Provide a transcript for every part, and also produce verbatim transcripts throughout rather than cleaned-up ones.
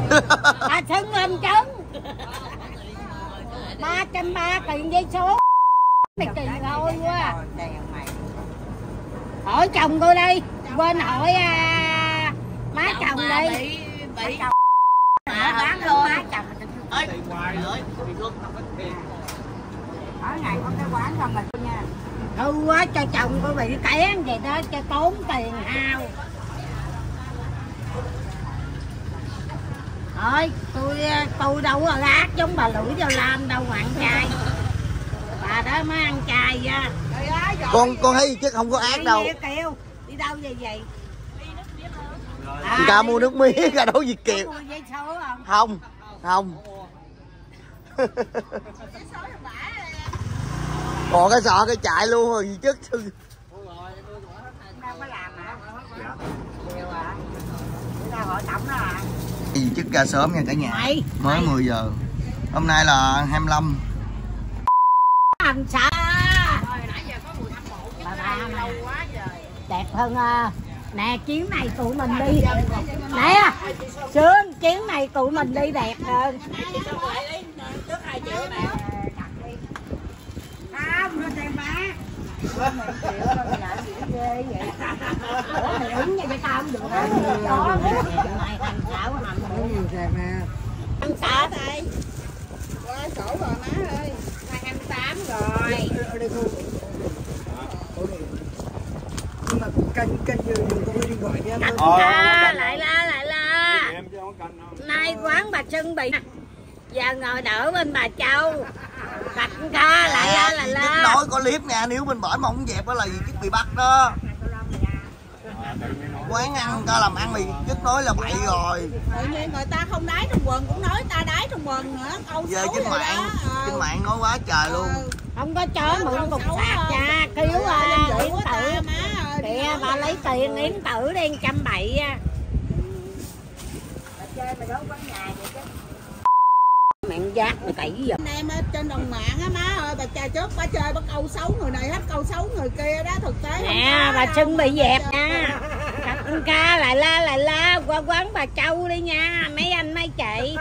Bà Xuân lên trấn ba trăm ba tiền giấy số. Mày tiền thôi quá. Hỏi chồng tôi đi, quên hỏi à, má chồng đi. Bị bị Má bán luôn má chồng. ơi hoài rồi bị thương không có tiền. Ở này có cái quán không mà nha. Hư quá cho chồng tôi bị kén vậy đó, cho tốn tiền hao. Thôi tôi tôi đâu có ác giống bà Lưỡi Dao Lam đâu mà ăn chay. Bà đó mới ăn chay ra. Con con thấy chứ không có ác đâu. Kêu đi đâu vậy vậy? À, ca mua nước mía ra đâu Việt Kiều. Mua giấy số không? Không, không. Còn cái sọ cái chạy luôn rồi gì chứ. Đâu có làm hả? Nhiều à. Đi ra hỏi tổng đó à. Gì chứ ra sớm nha cả nhà. Mày, mới mày. mười giờ. Hôm nay là hai mươi lăm. Anh xa. Bà ba lâu quá trời. Đẹp hơn à. Nè chuyến này tụi mình đi. Nè Sương chuyến này tụi mình đi đẹp hơn. Không, nó xem má. Ghê vậy. Ủa mày ứng vậy tao không được hả? Mày thằng xảo nằm nhiều kìa nè. Ăn xả đây. Qua sổ rồi má ơi. hai mươi tám rồi. Nhưng mà kênh kênh vừa tôi đi gọi nha. À, lại la lại la. Nay quán bà Xuân bị giờ ngồi đỡ bên bà Châu. Bạch ca lại la lại la. Nói có clip nè, nếu bên bển mà không dẹp đó là gì chứ bị bắt đó. Quán ăn ta làm ăn thì chất nói là bậy rồi. Tự nhiên người ta không đáy trong quần cũng nói ta đáy trong quần nữa. Câu giờ trên mạng trên mạng nói quá trời luôn. Không có chó mượn cục sạc nha, cứu à, Yến Tử. Kìa bà lấy tiền Yến Tử đi trăm bảy á. Bà chơi mà đốt quán nhà vậy chứ. Mạng giác mày tẩy gì anh em trên đồng mạng á má ơi, bà cha trước bà chơi bà câu xấu người này hết câu xấu người kia đó, thực tế nè bà Xuân bị dẹp nha. Anh ca lại la lại la qua quán bà Châu đi nha mấy anh mấy chị.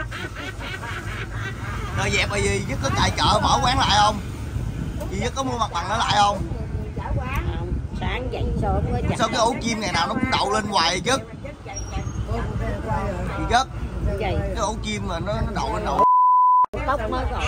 Rồi dẹp là gì chứ có chạy chợ mở quán lại không? Gì chứ có mua mặt bằng nó lại không? Không, sáng dậy sớm quá sao cái ổ chim ngày nào nó cũng đậu lên hoài vậy chứ? Gì chứ? Cái ổ chim mà nó, nó đậu lên đậu tóc mới rồi.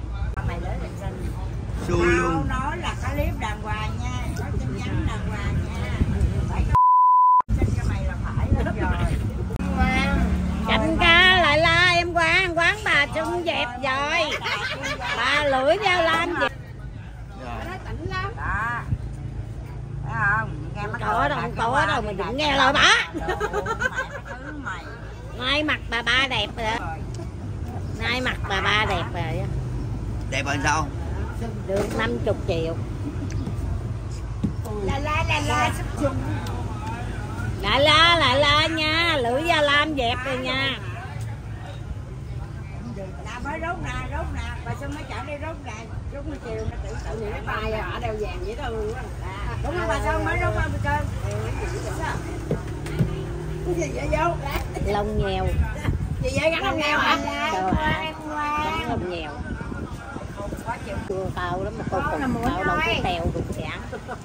xui luôn. Nói là cái clip đàng hoàng nha, có tin nhắn đàng hoàng nha. Xin cho mày là phải lên rồi. Chanh ca lại la em quán quán bà Xuân dẹp rồi. Bà Lưỡi Dao Lam dẹp. Nó tỉnh lắm. Đó. Thấy không? Nghe mắt có đâu không có đâu mà đừng nghe lời bà. Mày. Nay mặt bà ba đẹp rồi đó. Nay mặt bà ba đẹp rồi. Đẹp rồi sao? Được năm mươi triệu. La la la la sắp chung. Lại la lại la nha, Lưỡi Dao Lam dẹp rồi nha. Là mới rút nè, rút nè, bà Xuân mới chọn đi rút nè, rút một chiều nó tự tự những cái bài ở đeo vàng vậy đâu luôn á. Đúng không bà Xuân mới rút không bà Xuân? Cái gì vậy vô? Lông nhèo. Gì vậy gắn lông nhèo hả? Gắn lông nhèo. Cua tao lắm mà cô cùng tao đâu có tèo đụng sẵn.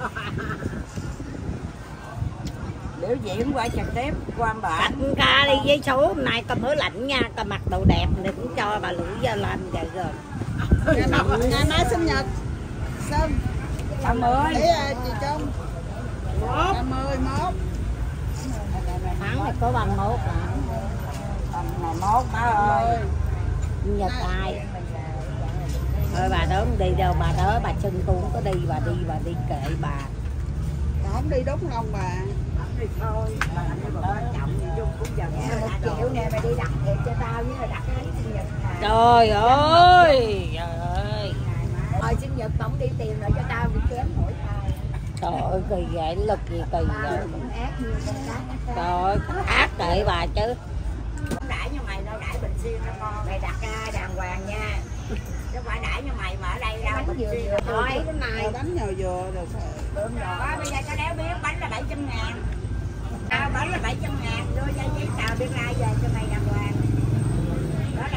Biểu diễn qua trực tiếp qua bà. Anh ca đi với số hôm nay cầm hứa lạnh nha, cầm mặc đồ đẹp thì cũng cho bà Lưỡi Dao Lam vậy rồi. Ngày mai sinh nhật. Xuân. ba mươi. Để chị Trung. ba mươi mốt. Tháng này có ba mươi mốt à. Ngày mốt má ơi. Nhật ai. Thôi bà đó không đi đâu, bà đó bà Xuân tôi không có đi, bà đi bà đi kệ bà. Bà không đi đúng không bà? Không đi thôi. Bà không có trọng gì Dung cũng giờ nghe một triệu nè, mày đi đặt thiệt cho tao với là đặt cái sinh nhật này. Trời ơi, trời ơi. Rồi sinh nhật tổng đi tiền rồi cho tao đi chém mỗi tao. Trời ơi kỳ vậy, lực gì kỳ vậy. Trời ơi, ác kệ bà chứ. Không đãi như mày đâu, đãi bình xuyên đó con. Mày đặt đàng hoàng nha. Chứ phải đãi như mày mà ở đây đâu bình xuyên thôi. Cái này bánh nhồi dừa rồi sao? Đúng rồi, bây giờ cho đéo biết bánh là bảy trăm ngàn. Tao bánh là bảy trăm ngàn, đưa cho giấy tàu biên lai về cho mày đàng hoàng.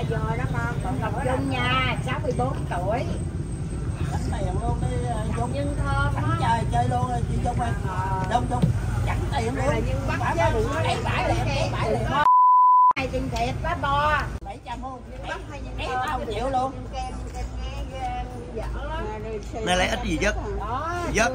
vô đó con. Còn Ngọc Dung nha, sáu mươi bốn tuổi. Đánh tiền luôn đi Dung. Nhưng thơm Đánh chơi chơi luôn rồi chị Dung ơi. Dung Dung chẳng tiền luôn. Nhưng bắt chứ đừng có lấy bãi liền, lấy bãi liền. Hai tiền thiệt quá bo. bảy trăm không? Mấy tao chịu luôn. Này lấy ít gì chứ? Dứt.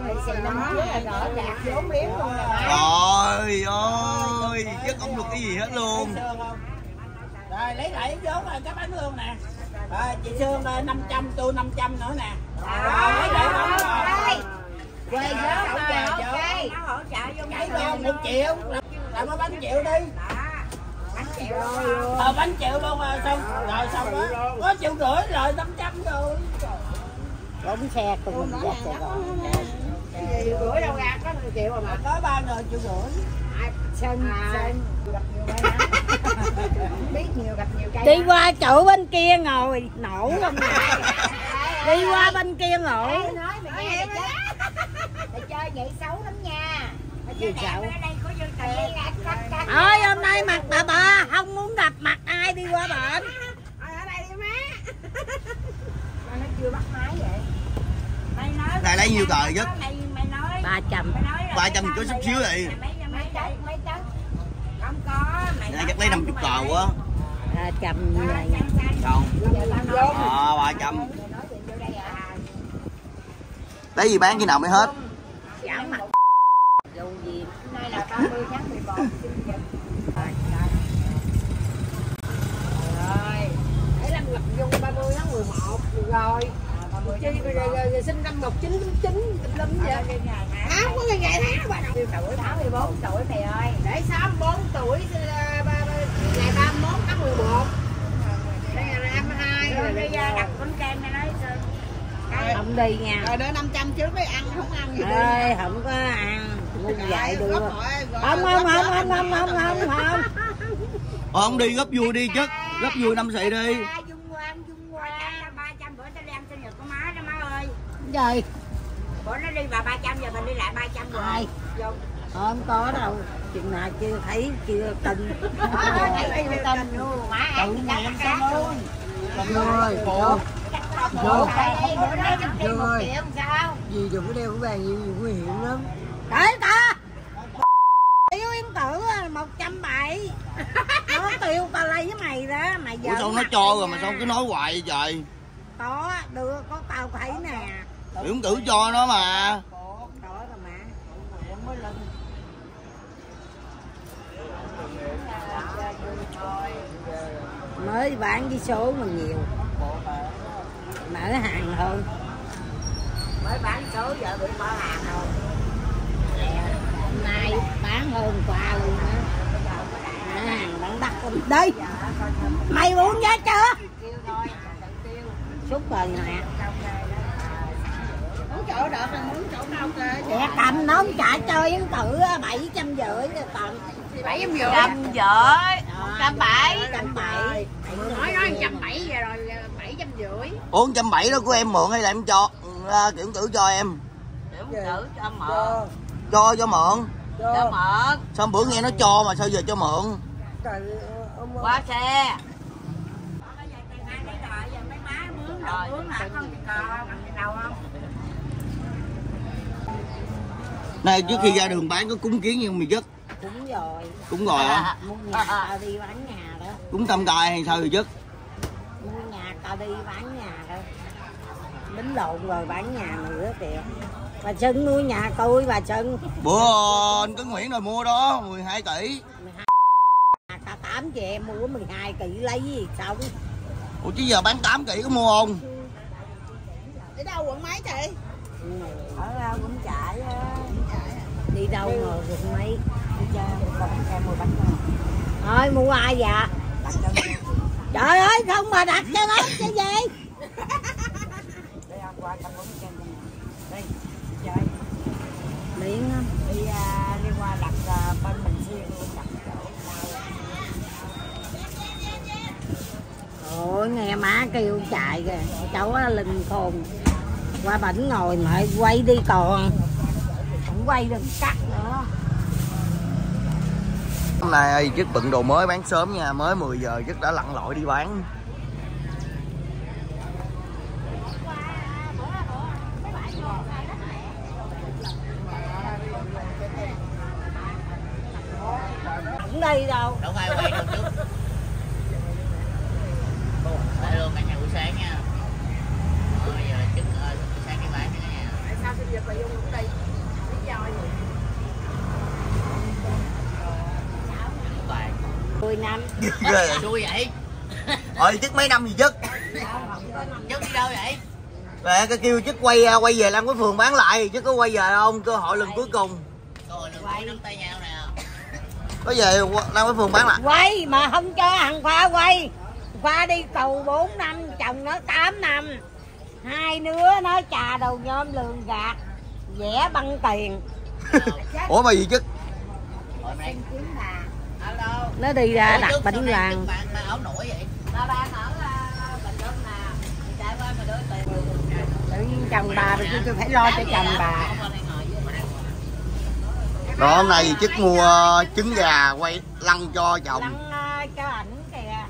Trời ơi, chứ không được cái gì hết luôn. Rồi lấy lại vốn rồi cái bánh luôn nè. Rồi chị Sương năm trăm, tôi năm trăm nữa nè. Rồi lấy lại không rồi. Quê vốn rồi, ok. Nó hỗ trợ vô cái vô một triệu. Làm cái bánh triệu đi. Bánh triệu luôn. Ờ bánh triệu luôn rồi xong. Rồi xong đó. Có triệu rưỡi rồi năm trăm rồi. Bóng xe cùng mình dắt rồi. Triệu rưỡi đâu ra có mười triệu mà. Có ba người triệu rưỡi. Sơn, Sơn. Gặp nhiều cái nắng. Biết nhiều gặp nhiều cây. Đi qua chỗ bên kia ngồi nổ không nè. Đi qua bên kia ngồi. Nói mày nghe mày chơi. Mày chơi vậy xấu lắm nha. Mày chơi đẹp ở đây có vô tiền. Ôi hôm nay mặt bà bà không muốn gặp mặt ai đi qua bệnh. Ở đây đi má. Nó chưa bắt máy vậy. Mày nói Này lấy nhiêu tờ chứ? Mày mày nói ba trăm. ba trăm có chút xíu vậy. Mấy mấy tấn, mấy tấn. Không có, mày Này chắc lấy năm mươi tờ quá. ba trăm như này. Không. Ờ ba trăm. Lấy gì bán khi nào mới hết? Giảm mặt. Dù gì Nay là ba mươi tháng mười một. Rồi. Để làm Ngọc Dung ba mươi tháng mười một rồi. Chi bây giờ sinh năm một chín chín chín lắm vậy. Áo có ngày ngày tháng ba tuổi sáu mươi bốn tuổi thầy ơi. Để sáu mươi bốn tuổi ngày ba mươi mốt tháng mười một. Đây là hai mươi hai rồi đi đặt bánh kem này nói không đi nha. rồi đỡ năm trăm trước mới ăn không ăn gì Ê, không có ăn ngu dại được. Không không không không không không không không không. Không đi gấp vui đi chứ. Gấp vui năm xị đi. Dung Quang, Dung Quang ba trăm bữa tao đem sinh nhật của má đó má ơi. Gì? Bữa nó đi vào ba trăm giờ mình đi lại ba trăm rồi. Ai? Không có đâu. Chừng nào chưa thấy chưa tin. Thấy chưa tin luôn. Má ăn em cá luôn. Rồi, Bữa đó Dương một ơi. triệu sao? Gì đừng có đeo cái vàng nhiều, nhiều nguy hiểm lắm. Đấy ta. Tiêu Yên Tử một trăm bảy. Nó tiêu tao lấy với mày đó. Mày giờ Ủa sao nó cho rồi mà sao cứ nói hoài vậy trời? Có, đưa có tao thấy nè. Yến Tử cho nó mà. Đó rồi mà. Mới bán với số mà nhiều. Mở hàng hơn. Mới bán số giờ bị bỏ hàng rồi. Hôm nay bán hơn qua luôn á. Mở hàng bán đắt lắm. Đi. Mày uống giá chưa? Xúc rồi nè. Muốn chỗ đợt là muốn chỗ đâu kìa. Dạ cầm nó trả cho Yến Tử bảy trăm rưỡi rồi cầm. bảy trăm rưỡi. Trăm rưỡi. Trăm bảy. Trăm bảy. Nói nói trăm bảy giờ rồi bảy trăm rưỡi. Ủa trăm bảy đó của em mượn hay là em cho? À, Kiểu Tử cho em. Yến Tử cho mượn. Cho cho mượn. Cho mượn. Sao bữa nghe nó cho mà sao giờ cho mượn? Qua xe. Này trước khi ra đường bán có cúng kiến như mày dứt. Cúng rồi. Cúng rồi hả? Mua nhà tao đi bán nhà đó. Cúng tam cai hay sao rồi dứt? Mua nhà tao đi bán nhà đó. Đính lộn rồi bán nhà nữa kìa. Bà Trân nuôi nhà tôi bà Trân. Bữa anh Tấn Nguyễn rồi mua đó mười hai tỷ. Cả tám chị em mua mười hai kỷ lấy gì xong. Ủa chứ giờ bán tám kỷ có mua không? Đi đâu quận mấy chị? Ở đâu cũng chạy á. Đi đâu mà quận mấy. Đi chơi con em mua bánh không? Thôi mua ai dạ? Trời ơi không mà đặt cho nó cái gì? Miễn á. Đi đi qua đặt bên mình siêu luôn đặt chỗ. Ôi nghe má kêu chạy kìa. Cháu á linh khôn. Qua bển ngồi mà quay đi còn. Không quay đừng cắt nữa. Hôm nay Dứt bận đồ mới bán sớm nha, mới mười giờ Dứt đã lặn lội đi bán. Không đi đâu. Đâu ai quay đâu trước. Đây luôn cả nhà buổi sáng nha. Ờ, bây giờ trứng uh, sáng đi bán nha nha. Tại sao bây giờ bà Dung không đi? Lý do gì? mười năm. Xui vậy. Rồi chức mấy năm gì chức? Chức đi đâu vậy? Mẹ cái kêu chức quay quay về Lan Quế Phường bán lại, chứ có quay về không? Cơ hội lần cuối cùng. Cơ hội lần cuối nắm tay nhau nè. Có về Lan Quế Phường bán lại. Quay mà không cho thằng Khoa quay. Khoa đi tù bốn năm, chồng nó tám năm. Hai đứa nó trà đầu nhôm lường gạt, vẽ băng tiền. Ủa mà gì chức? Nó đi ra đặt bánh vàng. Tự nhiên chồng bà thì tôi phải lo cho chồng bà. Rồi hôm nay chức mua trứng gà quay lăn cho chồng. Lăn cho ảnh kìa.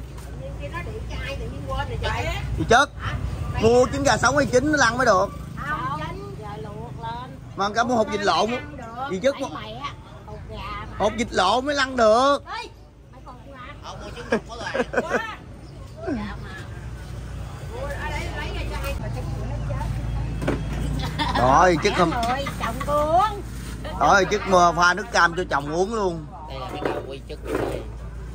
Thì chất mua trứng gà sống hay chín nó lăn mới được. Không, giờ luộc lên. Mà cả mua hột vịt lộn. Gì chất hột vịt lộn mới lăn được. Không mua trứng có loài. Rồi chức không. Chồng uống. Rồi chức mua pha nước cam cho chồng uống luôn. Đây là cái đầu quy chất đây.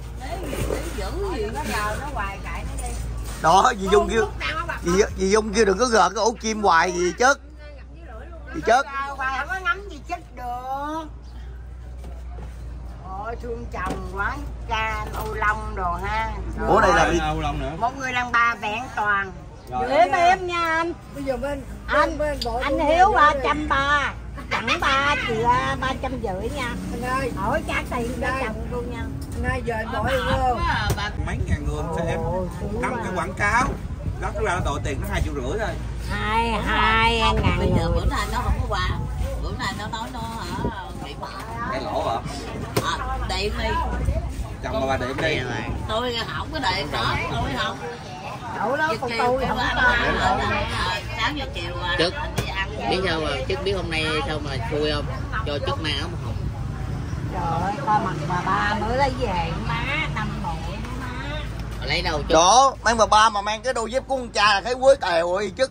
Đó dì Dung kêu dì, dì Dung kêu đừng có gợn cái ổ chim hoài gì chất. Gì chất. Hoài không có ngắm gì chất được. Ôi thương chồng quá. Cha Âu Long đồ ha. Rồi. Ủa đây là đi. Một người đàn bà vẹn toàn. Em em nha anh. Bây giờ bên Anh bên bộ anh Hiếu ba trăm ba. Chẳng ba chị ba trăm rưỡi nha. anh ơi, Hỏi trả tiền cho chồng luôn nha. anh ơi giờ anh bỏ đi không? Mấy ngàn người xem năm cái quảng cáo đó ra đội tiền nó hai triệu rưỡi thôi. Hai hai ngàn Bây giờ người. bữa nay nó không có quà. Bữa nay nó nói nó hả bị bỏ. Cái lỗ hả? À, điện đi. Chồng bà bà điện đi. Tôi không có điện đó, tôi không. Đậu đó con tôi không có. sáu giờ chiều trước biết sao mà trước biết hôm nay sao mà xui không cho trước mang áo hồng. Trời ơi coi mặt bà ba mới lấy về má năm bội má. Lấy đâu chứ? Đó mang bà ba mà mang cái đôi dép của con cha là thấy quế tèo rồi chức.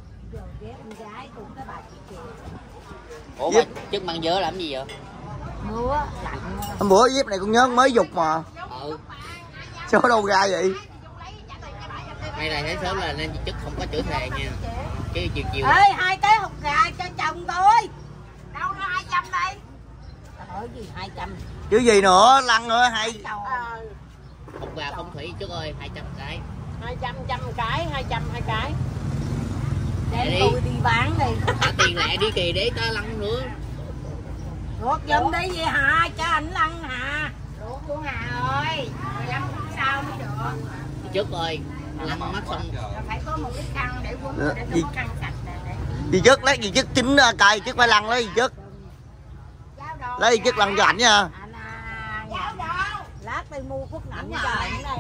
Ủa mà trước mang dớ làm gì vậy? Mưa lạnh. Hôm bữa dép này con nhớ mới dục mà. Ừ. Sao đâu ra vậy? Nay này thấy sớm là nên chức không có chữa thề nha. Cái chiều chiều. Ê hai cái hột gà cho chồng tôi. Đâu ra hai trăm đây? Ở gì hai trăm? Chứ gì nữa lăn nữa hay. Hột gà phong thủy chức ơi hai trăm cái. Hai trăm trăm cái, hai trăm hai cái. Để Đi. tôi đi bán đi. Trả tiền lẹ đi kì để ta lăn nữa. Ruột giùm đi vậy hả? Cho anh lăn hả? Ruột của Hà ơi. mười lăm phút sau mới được. Chức ơi. Lăn mắt xong. Phải có một cái khăn để quấn để nó có khăn sạch nè. Dì chất lấy gì chất chín cay chất phải lăn lấy gì chất. Lấy gì chất lăn cho ảnh nha. Lát tôi mua phút ảnh cho ảnh đây.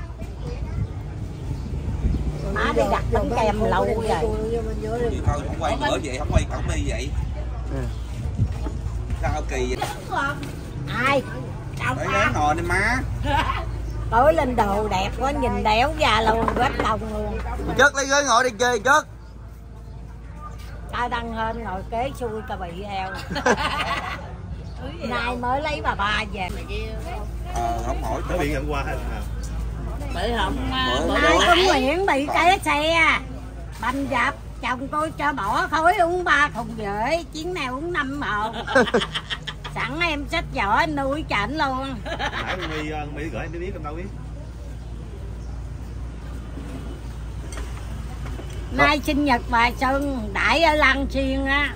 Má đi đặt bánh kem lâu rồi. Vậy thôi không quay nữa vậy, không quay cổng đi vậy. Ừ. Sao kỳ vậy? Ai? Để ghé ngồi đi má. Tối lên đồ đẹp quá nhìn đéo già luôn vết lòng luôn. Chất lấy ghế ngồi đi chơi chất. Tao đăng hơn ngồi kế xui tao bị heo. Nay mới lấy bà ba về. Ờ không hỏi Nó bị gần qua hết hả? Bởi không Nay con Nguyễn bị té xe banh dập, chồng tôi cho bỏ khối uống ba thùng rưỡi, chuyến này uống năm một. Sẵn em xách vỏ nuôi cho ảnh luôn. Nãy con My, con My gửi em biết, em đâu biết. Nay sinh nhật bà Xuân đãi ở Lan Xuyên á.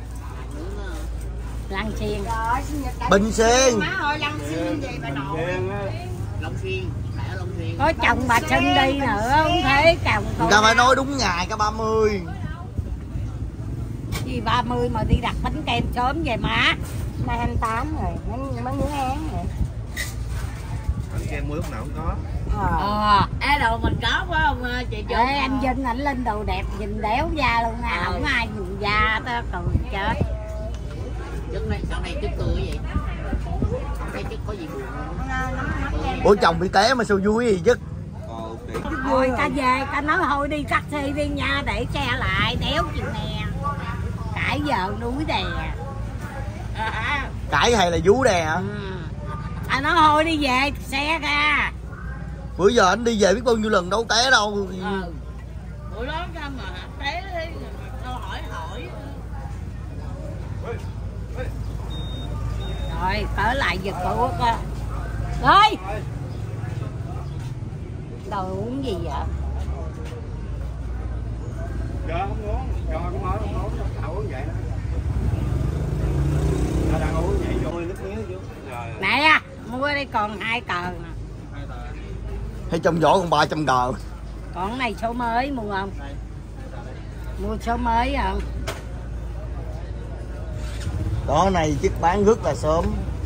Lan Xuyên. Bình Xuyên. Má ơi Lan Xuyên gì bà nội. Long Xuyên, đại ở Long Xuyên. Có chồng bà Xuân đi nữa, không thế chồng tôi. Người ta phải nói đúng ngày cả ba mươi. Gì ba mươi mà đi đặt bánh kem sớm về má. Nay hai mươi tám rồi, mấy mấy ngưỡng án rồi. Bánh kem mưa lúc nào cũng có. Ờ. Ê đồ mình có phải không chị Ê, anh Vinh ảnh lên đồ đẹp nhìn đéo da luôn nha, không có ai nhìn da tao cười chết. Trước này sau này trước cười vậy. Không thấy trước có gì buồn. Ủa chồng bị té mà sao vui gì chứ? Thôi ta về ta nói thôi đi taxi đi nha, để xe lại đéo chịu nè. Cãi vợ núi đè. À, Cãi hay là vú đè hả? ừ. À nói thôi đi về xe ra. Bữa giờ anh đi về biết bao nhiêu lần đâu té đâu. Ừ. Bữa đó sao mà té đi, đâu hỏi hỏi. Rồi cỡ lại giật của coi. Rồi. Đồ uống gì vậy? Dạ không uống, cho cũng nói không uống, đâu uống vậy đó. Nó đang uống vậy vô nước miếng vô. Nè à, mua đây còn hai tờ nè. Hay trong vỏ còn ba trăm cờ. Còn cái này số mới mua không? Mua số mới không? Đó này chiếc bán rất là sớm.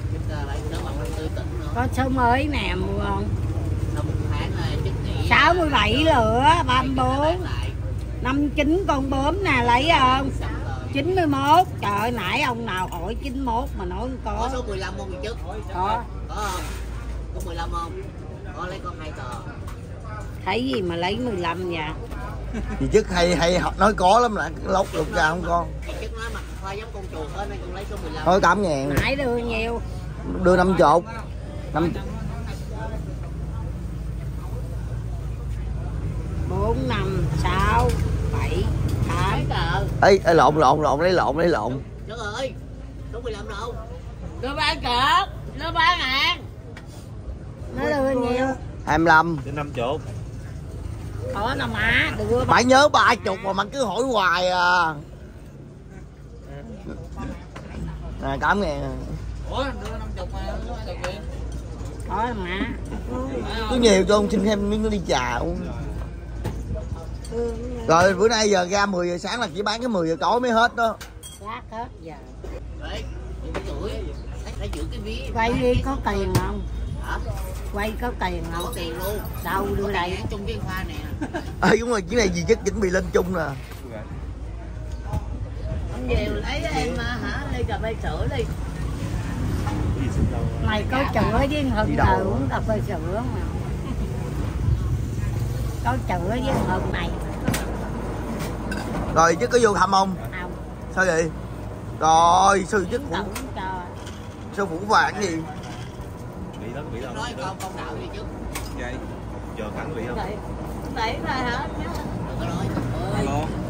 Có số mới nè mua không? sáu mươi bảy lửa ba mươi bốn năm mươi chín con bướm nè, lấy không? chín mươi mốt. Trời ơi, nãy ông nào hỏi chín mươi mốt mà nói không có. Có số mười lăm không trước? Có. Có không? Có mười lăm không? Có lấy con hai tờ. Thấy gì mà lấy mười lăm vậy? Thì chức hay hay nói có lắm là lóc lục ra không con. Thì chức nói mặt khoai giống con chuột á nên con lấy số mười lăm. Thôi tám ngàn. Nãy đưa nhiều. Đưa năm chục. Năm bốn, năm, sáu, bảy, tám. Ê, ê lộn lộn lộn lấy lộn lấy lộn. Trời ơi, số mười lăm đâu? Đưa ba cỡ, đưa ba ngàn. Nó đưa nhiều. hai mươi lăm. Đến năm chục. Có đâu má, đưa Phải nhớ ba chục mà mà cứ hỏi hoài à. À tám ngàn. Ủa, đưa năm chục mà, đưa năm chục. có đâu má. Cứ nhiều cho ông xin thêm miếng nó đi chào. Rồi bữa nay giờ ra mười giờ sáng là chỉ bán cái mười giờ tối mới hết đó. Lát hết giờ. Đấy, cái tuổi, phải giữ cái ví. Quay đi có tiền không? Hả? Quay có tiền không? Có tiền luôn. Đâu đưa đây? Chung với khoa nè. Ê đúng rồi, cái này gì chắc chuẩn bị lên chung nè. Ông về lấy em hả? Ly cà phê sữa đi. Mày có chữa với Hưng thờ uống cà phê sữa mà. Có chữa với Hưng này. Rồi chứ có vô thăm không? Không. Sao vậy? Rồi sư chức phụ, Tổng cho. sư phụ vàng gì? Bị đó, bị đó. Nói con con đạo gì chứ. Vậy. Chờ cảnh bị không? Đấy rồi hả? Đừng có nói. Alo.